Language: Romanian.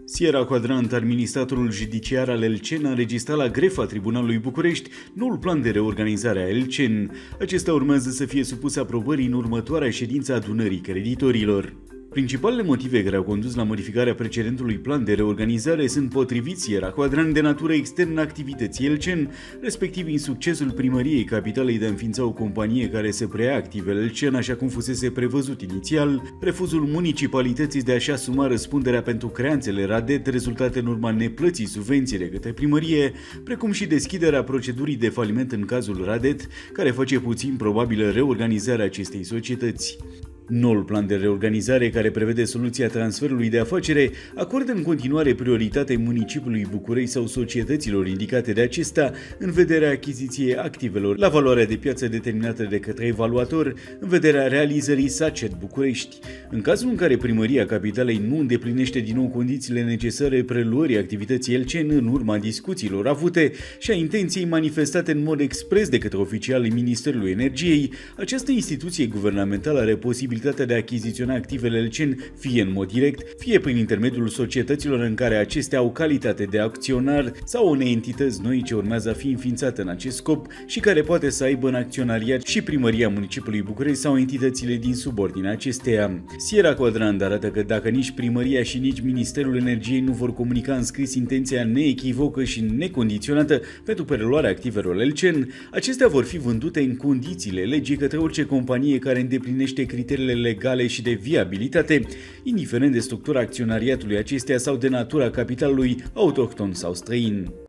Sierra Quadrant, administratorul judiciar al Elcen, a înregistrat la grefa Tribunalului București noul plan de reorganizare a Elcen. Acesta urmează să fie supus aprobării în următoarea ședință a adunării creditorilor. Principalele motive care au condus la modificarea precedentului plan de reorganizare sunt, potrivit Sierra Quadrant, de natură externă activității Elcen, respectiv insuccesul primăriei capitalei de a înființa o companie care să preia activele Elcen așa cum fusese prevăzut inițial, refuzul municipalității de a-și asuma răspunderea pentru creanțele RADET rezultate în urma neplății subvenții de către primărie, precum și deschiderea procedurii de faliment în cazul RADET, care face puțin probabilă reorganizarea acestei societăți. Noul plan de reorganizare, care prevede soluția transferului de afacere, acordă în continuare prioritate municipiului București sau societăților indicate de acesta în vederea achiziției activelor la valoarea de piață determinată de către evaluator, în vederea realizării SACET București. În cazul în care primăria capitalei nu îndeplinește din nou condițiile necesare preluării activității Elcen în urma discuțiilor avute și a intenției manifestate în mod expres de către oficialii Ministerului Energiei, această instituție guvernamentală are posibilitatea de a achiziționa activele Elcen fie în mod direct, fie prin intermediul societăților în care acestea au calitate de acționar sau unei entități noi ce urmează a fi înființată în acest scop și care poate să aibă în acționariat și primăria municipiului București sau entitățile din subordinea acesteia. Sierra Quadrant arată că dacă nici primăria și nici Ministerul Energiei nu vor comunica în scris intenția neechivocă și necondiționată pentru preluarea activelor Elcen, acestea vor fi vândute în condițiile legii către orice companie care îndeplinește criteriile legale și de viabilitate, indiferent de structura acționariatului acesteia sau de natura capitalului autohton sau străin.